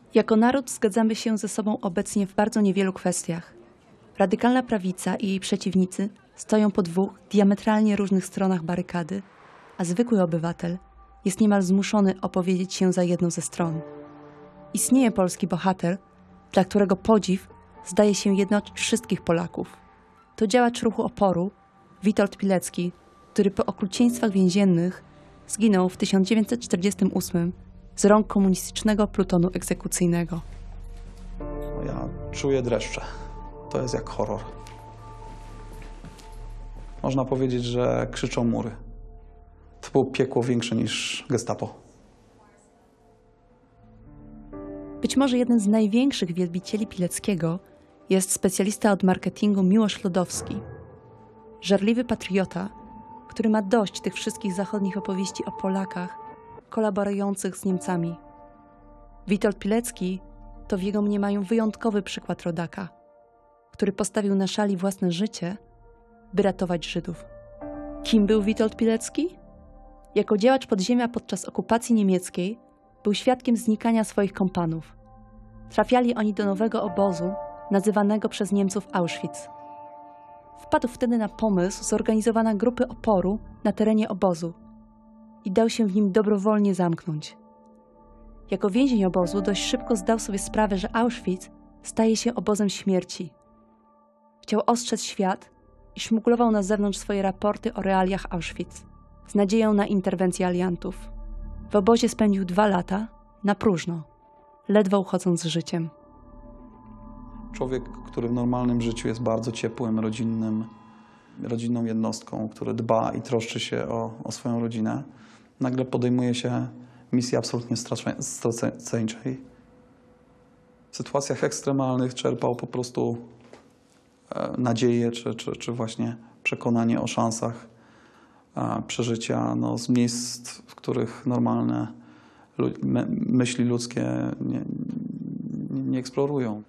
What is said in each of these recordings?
Jako naród zgadzamy się ze sobą obecnie w bardzo niewielu kwestiach. Radykalna prawica i jej przeciwnicy stoją po dwóch diametralnie różnych stronach barykady, a zwykły obywatel jest niemal zmuszony opowiedzieć się za jedną ze stron. Istnieje polski bohater, dla którego podziw zdaje się jednoczyć wszystkich Polaków. To działacz ruchu oporu Witold Pilecki, który po okrucieństwach więziennych zginął w 1948 z rąk komunistycznego plutonu egzekucyjnego. Ja czuję dreszcze. To jest jak horror. Można powiedzieć, że krzyczą mury. To było piekło większe niż Gestapo. Być może jeden z największych wielbicieli Pileckiego jest specjalista od marketingu Miłosz Lodowski. Żarliwy patriota, który ma dość tych wszystkich zachodnich opowieści o Polakach kolaborujących z Niemcami. Witold Pilecki to w jego mniemaniu wyjątkowy przykład rodaka, który postawił na szali własne życie, by ratować Żydów. Kim był Witold Pilecki? Jako działacz podziemia podczas okupacji niemieckiej był świadkiem znikania swoich kompanów. Trafiali oni do nowego obozu, nazywanego przez Niemców Auschwitz. Wpadł wtedy na pomysł zorganizowania grupy oporu na terenie obozu i dał się w nim dobrowolnie zamknąć. Jako więzień obozu dość szybko zdał sobie sprawę, że Auschwitz staje się obozem śmierci. Chciał ostrzec świat i szmuglował na zewnątrz swoje raporty o realiach Auschwitz z nadzieją na interwencję aliantów. W obozie spędził 2 lata na próżno, ledwo uchodząc z życiem. Człowiek, który w normalnym życiu jest bardzo ciepłym, rodzinną jednostką, który dba i troszczy się o swoją rodzinę, nagle podejmuje się misji absolutnie straceńczej. W sytuacjach ekstremalnych czerpał po prostu nadzieję czy właśnie przekonanie o szansach przeżycia z miejsc, w których normalne myśli ludzkie nie eksplorują.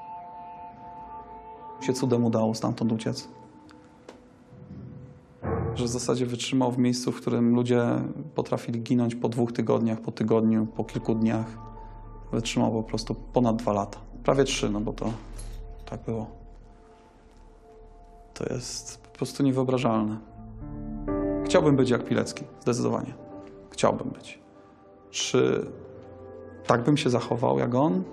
Się cudem udało stamtąd uciec. Że w zasadzie wytrzymał w miejscu, w którym ludzie potrafili ginąć po 2 tygodniach, po tygodniu, po kilku dniach. Wytrzymał po prostu ponad 2 lata. Prawie 3, bo to tak było. To jest po prostu niewyobrażalne. Chciałbym być jak Pilecki, zdecydowanie. Chciałbym być. Czy tak bym się zachował jak on?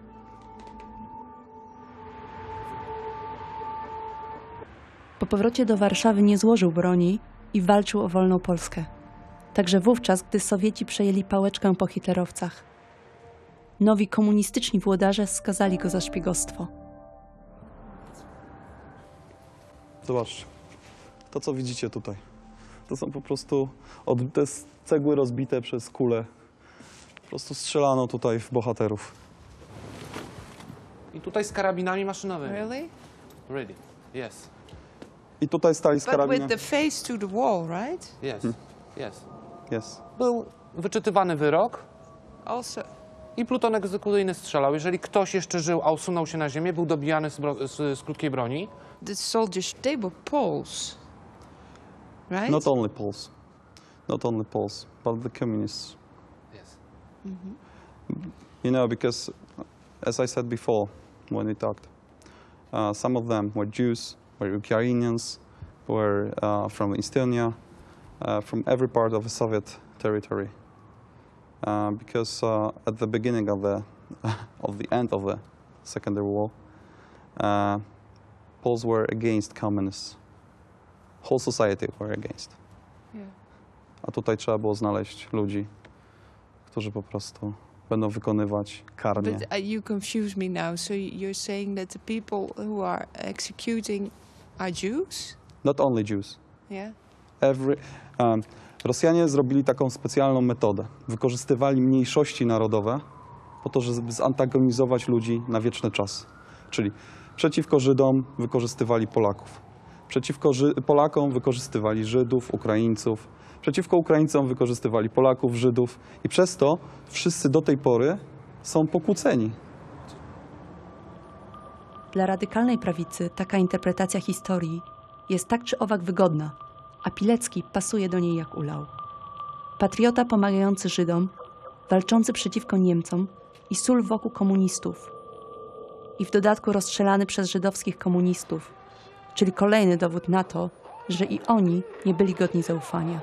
Po powrocie do Warszawy nie złożył broni i walczył o wolną Polskę. Także wówczas, gdy Sowieci przejęli pałeczkę po hitlerowcach. Nowi komunistyczni włodarze skazali go za szpiegostwo. Zobaczcie, to co widzicie tutaj, to są po prostu te cegły rozbite przez kule. Po prostu strzelano tutaj w bohaterów. I tutaj z karabinami maszynowymi. Really? Really, yes. I tutaj stali z But with karabinem. the face to the wall, right? Yes, yes. Jest. Był wyczytywany wyrok Also, i pluton egzekucyjny strzelał. Jeżeli ktoś jeszcze żył, a usunął się na ziemię, był dobijany z krótkiej broni. the soldiers, they were Poles, right? Not only Poles, but the communists. Yes. You know, because as I said before when we talked, some of them were Jews, were Ukrainians, were from Estonia, from every part of the Soviet territory. Because at the beginning of the end of the Second World War, Poles were against communists. Whole society were against. Yeah. A tutaj trzeba było znaleźć ludzi, którzy po prostu będą wykonywać karnie. But you confuse me now. So you're saying that the people who are executing are Jews? Not only Jews. Yeah. Rosjanie zrobili taką specjalną metodę. Wykorzystywali mniejszości narodowe po to, żeby zantagonizować ludzi na wieczny czas. Czyli przeciwko Żydom wykorzystywali Polaków. Przeciwko Polakom wykorzystywali Żydów, Ukraińców. Przeciwko Ukraińcom wykorzystywali Polaków, Żydów. I przez to wszyscy do tej pory są pokłóceni. Dla radykalnej prawicy taka interpretacja historii jest tak czy owak wygodna, a Pilecki pasuje do niej jak ulał. Patriota pomagający Żydom walczący przeciwko Niemcom i sól wokół komunistów. I w dodatku rozstrzelany przez żydowskich komunistów, czyli kolejny dowód na to, że i oni nie byli godni zaufania.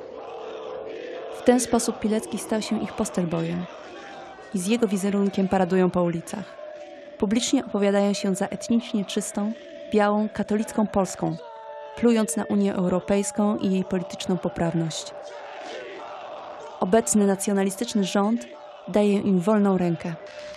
W ten sposób Pilecki stał się ich posterbojem i z jego wizerunkiem paradują po ulicach. Publicznie opowiadają się za etnicznie czystą, białą, katolicką Polską, plując na Unię Europejską i jej polityczną poprawność. Obecny nacjonalistyczny rząd daje im wolną rękę.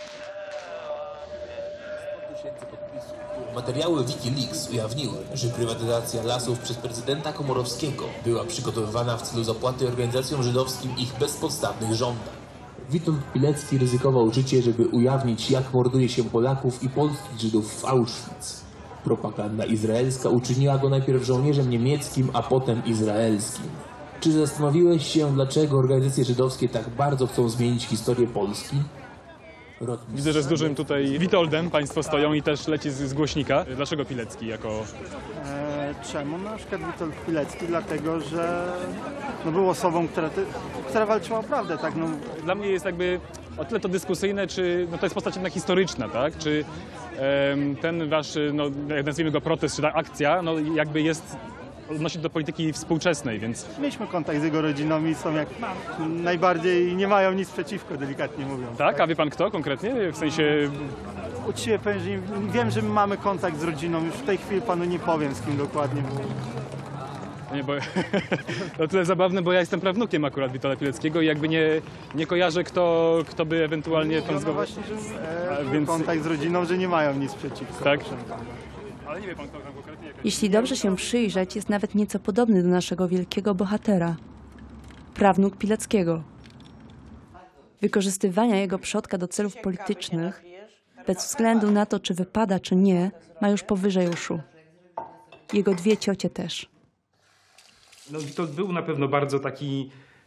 Materiały Wikileaks ujawniły, że prywatyzacja lasów przez prezydenta Komorowskiego była przygotowywana w celu zapłaty organizacjom żydowskim ich bezpodstawnych żądań. Witold Pilecki ryzykował życie, żeby ujawnić, jak morduje się Polaków i polskich Żydów w Auschwitz. Propaganda izraelska uczyniła go najpierw żołnierzem niemieckim, a potem izraelskim. Czy zastanowiłeś się, dlaczego organizacje żydowskie tak bardzo chcą zmienić historię Polski? Widzę, że z dużym tutaj Witoldem państwo stoją i też leci z głośnika. Dlaczego Pilecki jako... Czemu? Na przykład Witold Pilecki, dlatego że był osobą, która walczyła o prawdę. Tak? Dla mnie jest jakby o tyle to dyskusyjne, czy to jest postać jednak historyczna, tak? Czy ten wasz, jak nazwijmy go protest, czy ta akcja, jakby jest... odnosi do polityki współczesnej, więc... Mieliśmy kontakt z jego rodziną i są jak najbardziej, nie mają nic przeciwko, delikatnie mówiąc. Tak? A wie pan kto konkretnie? W sensie... Uczciwie powiem, że wiem, że mamy kontakt z rodziną, już w tej chwili panu nie powiem, z kim dokładnie. Nie, bo... to tyle zabawne, bo ja jestem prawnukiem akurat Witolda Pileckiego i jakby nie kojarzę, kto by ewentualnie... Właśnie, że kontakt z rodziną, że nie mają nic przeciwko. Tak? Ale nie wie pan, kto tam konkretnie... Jeśli dobrze się przyjrzeć, jest nawet nieco podobny do naszego wielkiego bohatera. Prawnuk Pileckiego. Wykorzystywania jego przodka do celów politycznych, bez względu na to, czy wypada, czy nie, ma już powyżej uszu. Jego dwie ciocie też. Witold był na pewno bardzo taki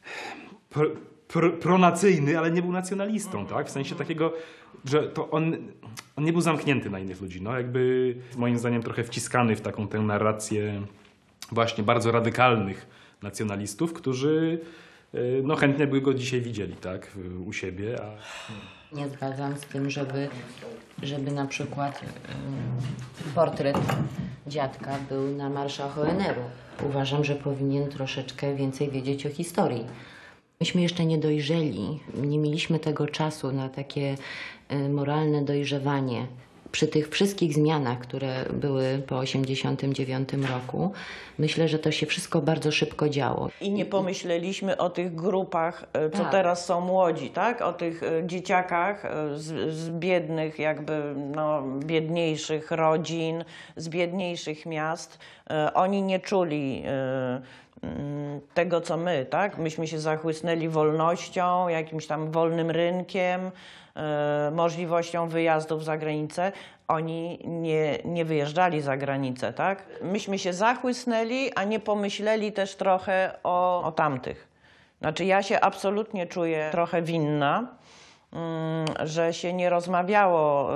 pronacyjny, ale nie był nacjonalistą, tak? W sensie takiego, że to on nie był zamknięty na innych ludzi. Jakby moim zdaniem trochę wciskany w taką tę narrację właśnie bardzo radykalnych nacjonalistów, którzy chętnie by go dzisiaj widzieli, tak? U siebie. Nie zgadzam z tym, żeby na przykład portret dziadka był na marszach ONR-u. Uważam, że powinien troszeczkę więcej wiedzieć o historii. Myśmy jeszcze nie dojrzeli, nie mieliśmy tego czasu na takie moralne dojrzewanie. Przy tych wszystkich zmianach, które były po 1989 roku, myślę, że to się wszystko bardzo szybko działo. I nie pomyśleliśmy o tych grupach, co teraz są młodzi, tak? O tych dzieciakach z biednych, biedniejszych rodzin, z biedniejszych miast. Oni nie czuli tego, co my, tak? Myśmy się zachłysnęli wolnością, jakimś tam wolnym rynkiem, możliwością wyjazdów za granicę. Oni nie wyjeżdżali za granicę, tak? Myśmy się zachłysnęli, a nie pomyśleli też trochę o tamtych. Znaczy ja się absolutnie czuję trochę winna, że się nie rozmawiało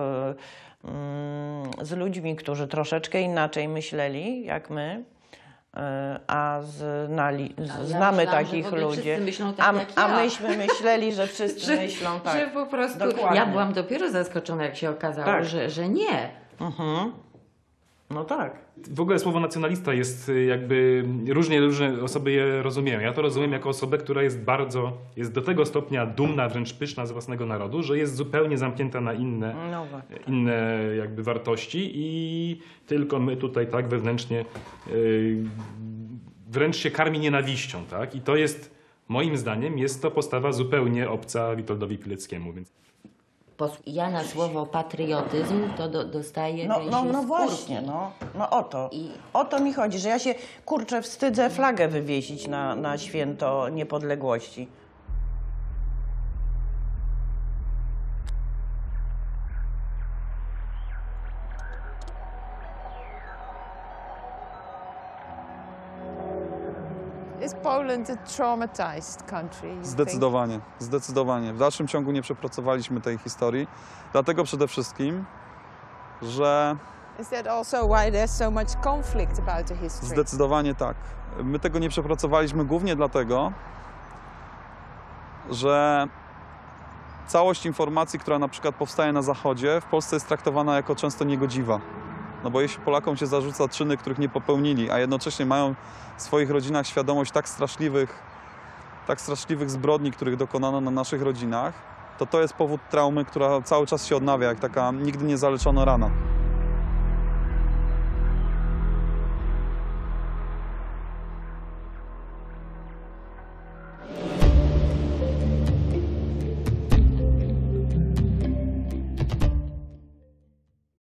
z ludźmi, którzy troszeczkę inaczej myśleli, jak my. A znamy takich ludzi, a myśmy myśleli, że wszyscy myślą tak. Że po prostu dokładnie. Ja byłam dopiero zaskoczona, jak się okazało, tak. że nie. No tak. W ogóle słowo nacjonalista jest jakby, różne osoby je rozumieją. Ja to rozumiem jako osobę, która jest do tego stopnia dumna, wręcz pyszna z własnego narodu, że jest zupełnie zamknięta na inne jakby wartości i tylko my tutaj tak wewnętrznie wręcz się karmi nienawiścią, tak? I to jest, moim zdaniem, jest to postawa zupełnie obca Witoldowi Pileckiemu. Więc... Ja na słowo patriotyzm to dostaję No właśnie, o to mi chodzi, że ja się, wstydzę flagę wywiesić na święto niepodległości. Is Poland a traumatized country? Zdecydowanie, zdecydowanie. W dalszym ciągu nie przepracowaliśmy tej historii, dlatego przede wszystkim, że... Is that also why there's so much conflict about the history? Zdecydowanie tak. My tego nie przepracowaliśmy głównie dlatego, że całość informacji, która na przykład powstaje na Zachodzie, w Polsce jest traktowana jako często niegodziwa. No bo jeśli Polakom się zarzuca czyny, których nie popełnili, a jednocześnie mają w swoich rodzinach świadomość tak straszliwych zbrodni, których dokonano na naszych rodzinach, to jest powód traumy, która cały czas się odnawia, jak taka nigdy nie zaleczona rana.